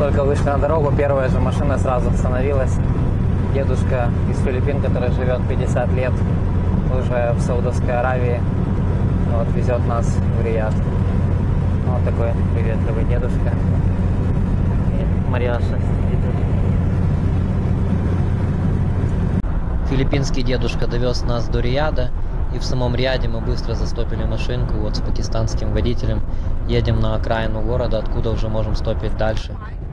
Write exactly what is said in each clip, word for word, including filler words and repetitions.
только вышли на дорогу, первая же машина сразу остановилась. Дедушка из Филиппин, который живет пятьдесят лет уже в Саудовской Аравии, вот, везет нас в Рияд. Вот такой приветливый дедушка. И Марьяша сидит. Филиппинский дедушка довез нас до Рияда, и в самом Рияде мы быстро застопили машинку вот с пакистанским водителем. Едем на окраину города, откуда уже можем стопить дальше.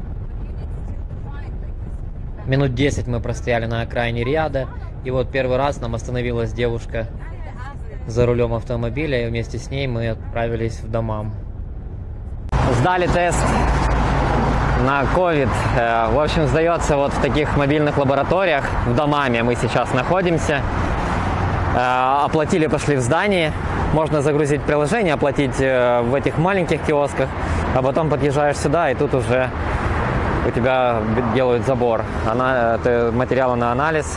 Минут десять мы простояли на окраине Рияда, и вот первый раз нам остановилась девушка за рулем автомобиля, и вместе с ней мы отправились в даммам. Сдали тест на ковид. В общем, сдается вот в таких мобильных лабораториях. В Даммаме мы сейчас находимся. Оплатили, пошли в здание. Можно загрузить приложение, оплатить в этих маленьких киосках, а потом подъезжаешь сюда, и тут уже у тебя делают забор. Она, это материалы на анализ.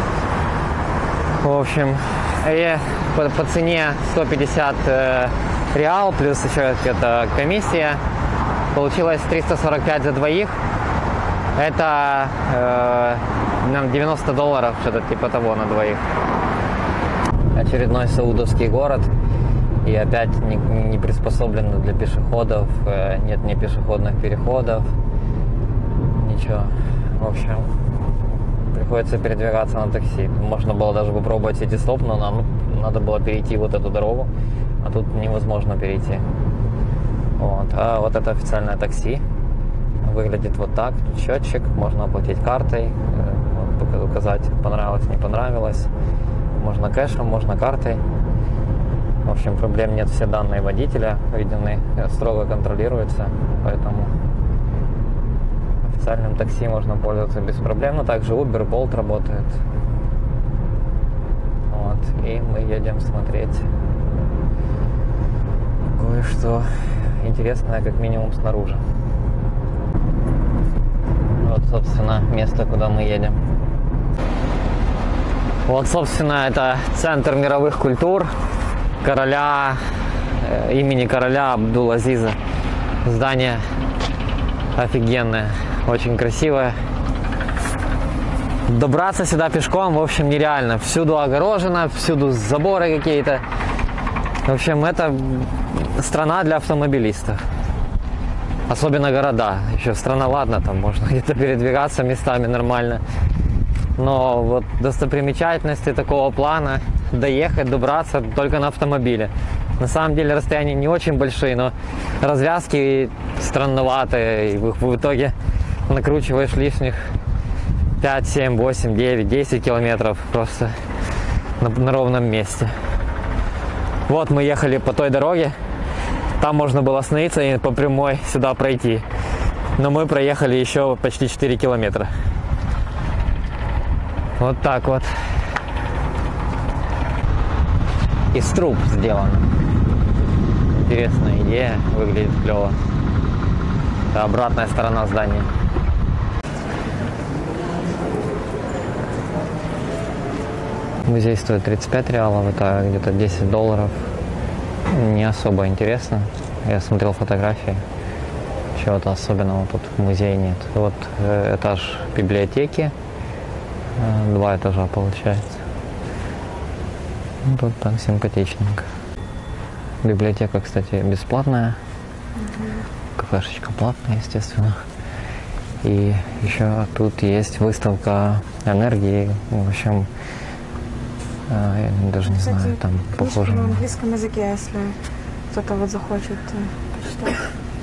В общем, и по, по цене сто пятьдесят э, реал, плюс еще это комиссия. Получилось триста сорок пять за двоих. Это э, девяносто долларов, что-то типа того на двоих. Очередной саудовский город. И опять не, не приспособлено для пешеходов. Э, нет ни пешеходных переходов. Ничего. В общем, приходится передвигаться на такси. Можно было даже попробовать сити-стоп, но нам надо было перейти вот эту дорогу. А тут невозможно перейти. Вот. А вот это официальное такси. Выглядит вот так. Тут счетчик. Можно оплатить картой. Вот, указать, понравилось, не понравилось. Можно кэшем, можно картой. В общем, проблем нет. Все данные водителя введены, строго контролируются. Поэтому официальным такси можно пользоваться без проблем. Но также Uber, Bolt работает. Вот. И мы едем смотреть кое-что интересное, как минимум, снаружи. Вот, собственно, место, куда мы едем. Вот, собственно, это центр мировых культур короля, э, имени короля Абдул-Азиза. Здание офигенное, очень красивое. Добраться сюда пешком, в общем, нереально. Всюду огорожено, всюду заборы какие-то. В общем, это страна для автомобилистов. Особенно города. Еще страна, ладно, там можно где-то передвигаться местами нормально. Но вот достопримечательности такого плана, доехать, добраться только на автомобиле. На самом деле расстояния не очень большие, но развязки странноватые. И в, в итоге накручиваешь лишних пять, семь, восемь, девять, десять километров просто на, на ровном месте. Вот мы ехали по той дороге. Там можно было остановиться и по прямой сюда пройти. Но мы проехали еще почти четыре километра. Вот так вот. Из труб сделано. Интересная идея, выглядит клево. Это обратная сторона здания. Музей стоит тридцать пять реалов, это где-то десять долларов. Не особо интересно. Я смотрел фотографии. Чего-то особенного тут в музее нет. Вот этаж библиотеки. Два этажа получается. Тут так симпатичненько. Библиотека, кстати, бесплатная. Кафешечка платная, естественно. И еще тут есть выставка энергии. В общем, я даже не кстати, знаю, там похоже на английском языке, если кто-то вот захочет почитать.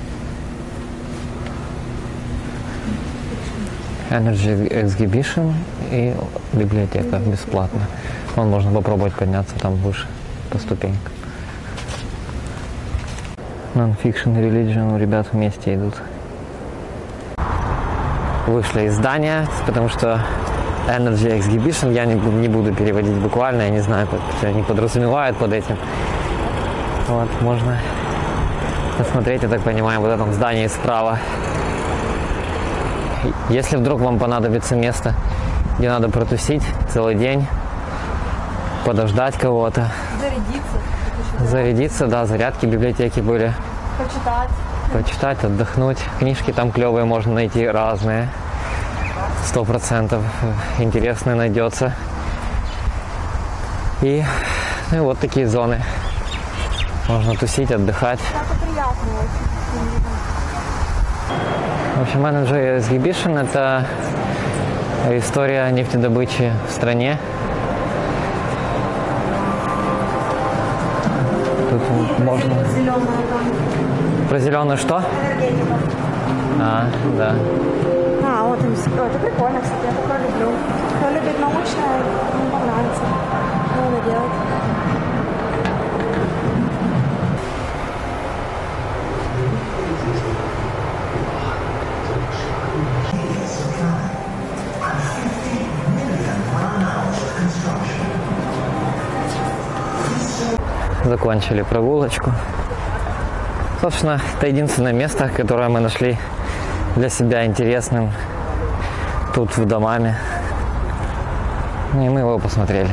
Energy Exhibition и библиотека бесплатно. Вон можно попробовать подняться там выше по ступенькам. Non-fiction Religion, ребят вместе идут. Вышли из здания, потому что Energy Exhibition я не, не буду переводить буквально, я не знаю, что они подразумевают под этим. Вот, можно посмотреть, я так понимаю, вот в этом здании справа. Если вдруг вам понадобится место, где надо протусить целый день, подождать кого-то. Зарядиться. Зарядиться, да, зарядки в библиотеке были. Почитать. почитать, отдохнуть. Книжки там клевые можно найти разные. Сто процентов интересный найдется. И, ну, и вот такие зоны. Можно тусить, отдыхать. Это приятно очень. В общем, менеджер Exhibition – это история нефтедобычи в стране. Тут можно... Про зеленую что? Энергетика. А, да. А, вот им. Это прикольно, кстати, я такое люблю. Кто любит научное, ему понравится. Надо делать. Закончили прогулочку. Собственно, это единственное место, которое мы нашли для себя интересным тут в Дамаме. И мы его посмотрели.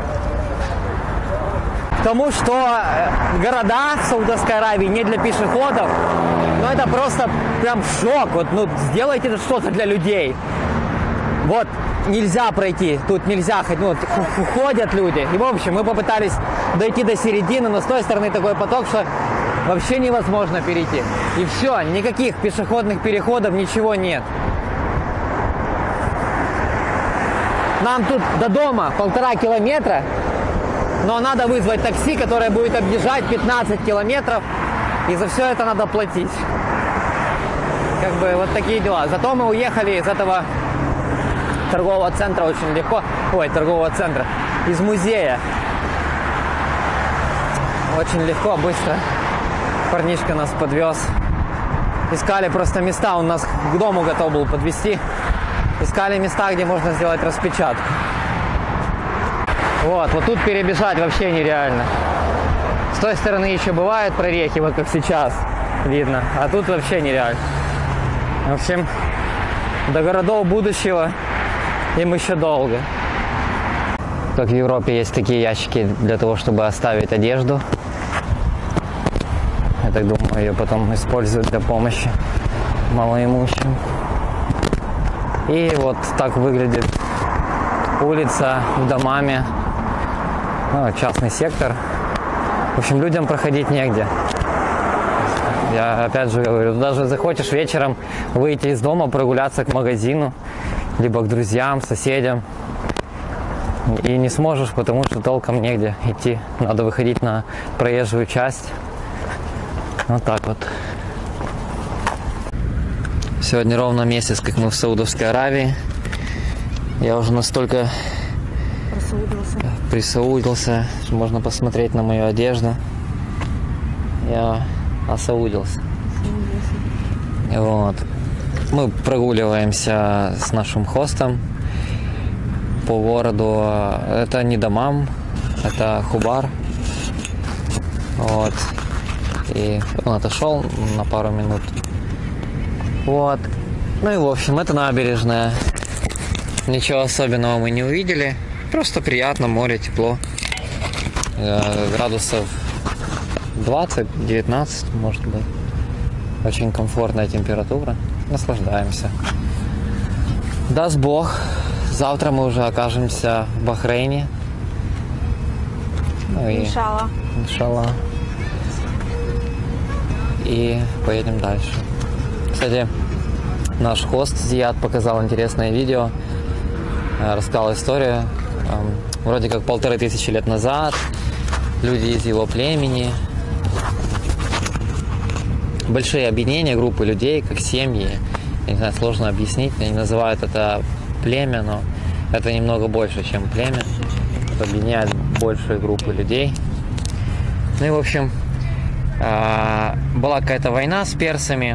К тому, что города в Саудовской Аравии не для пешеходов, но это просто прям шок. Вот, ну, сделайте это что-то для людей. Вот, нельзя пройти, тут нельзя ходить, ну, ходят люди. И, в общем, мы попытались дойти до середины, но с той стороны такой поток, что вообще невозможно перейти. И все, никаких пешеходных переходов, ничего нет. Нам тут до дома полтора километра, но надо вызвать такси, которое будет объезжать пятнадцать километров, и за все это надо платить. Как бы вот такие дела. Зато мы уехали из этого торгового центра очень легко. Ой, торгового центра. Из музея. Очень легко, быстро. Парнишка нас подвез. Искали просто места, он нас к дому готов был подвезти. Искали места, где можно сделать распечатку. Вот, вот тут перебежать вообще нереально. С той стороны еще бывают прорехи, вот как сейчас видно. А тут вообще нереально. В общем, до городов будущего им еще долго. Как в Европе есть такие ящики для того, чтобы оставить одежду. Я так думаю, ее потом используют для помощи малоимущим. И вот так выглядит улица в Дамаме. Ну, частный сектор. В общем, людям проходить негде. Я опять же говорю, даже захочешь вечером выйти из дома, прогуляться к магазину, либо к друзьям, соседям, и не сможешь, потому что толком негде идти. Надо выходить на проезжую часть. Вот так вот. Сегодня ровно месяц, как мы в Саудовской Аравии. Я уже настолько Присаудился. присаудился, что можно посмотреть на мою одежду. Я осаудился. Вот. Мы прогуливаемся с нашим хостом по городу. Это не Дамам, это Хубар. Вот. И он отошел на пару минут. Вот. Ну и в общем, это набережная. Ничего особенного мы не увидели. Просто приятно, море, тепло. Градусов двадцать-девятнадцать, может быть. Очень комфортная температура. Наслаждаемся. Даст Бог, завтра мы уже окажемся в Бахрейне. Ну и... Иншалла. Иншалла. И поедем дальше. Кстати, наш хост Зияд показал интересное видео. Рассказал историю. Вроде как полторы тысячи лет назад люди из его племени, большие объединения, группы людей, как семьи, я не знаю, сложно объяснить, они называют это племя, но это немного больше, чем племя. Это объединяет большие группы людей. Ну и в общем, была какая-то война с персами,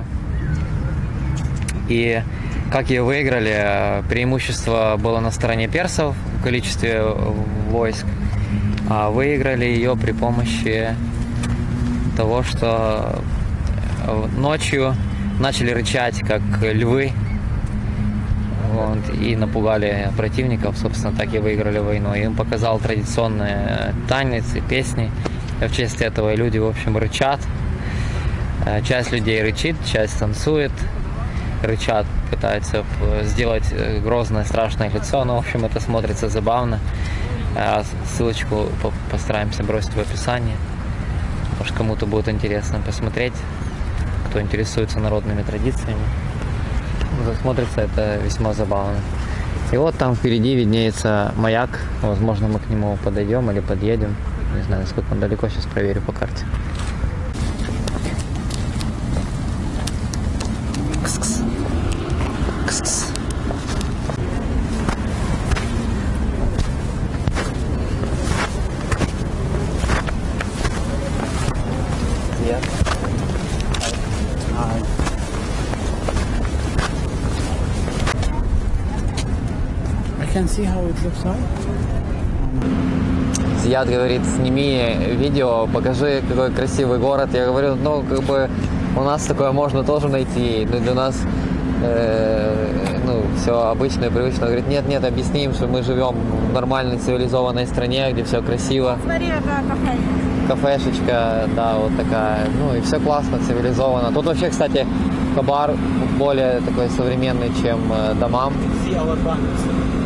и как ее выиграли, преимущество было на стороне персов в количестве войск, а выиграли ее при помощи того, что ночью начали рычать, как львы, вот, и напугали противников, собственно, так и выиграли войну. Им показал традиционные танцы, песни. В честь этого люди, в общем, рычат. Э, Часть людей рычит, часть танцует, рычат, пытаются э, сделать э, грозное, страшное лицо. Ну, в общем, это смотрится забавно. Э, Ссылочку по- постараемся бросить в описании. Может, кому-то будет интересно посмотреть, кто интересуется народными традициями. Смотрится это весьма забавно. И вот там впереди виднеется маяк. Возможно, мы к нему подойдем или подъедем. Не знаю, насколько он далеко, сейчас проверю по карте. Кс-кс. Кс-кс. Yeah. I can see how it looks like. Зияд говорит, сними видео, покажи, какой красивый город. Я говорю, ну, как бы у нас такое можно тоже найти. Но для нас э, ну, все обычно и привычно. Он говорит, нет, нет, объясни им, что мы живем в нормальной цивилизованной стране, где все красиво. Смотри, это кафе. Кафешечка, да, вот такая. Ну и все классно, цивилизованно. Тут вообще, кстати, Хабар более такой современный, чем э, Дамам. See our banners.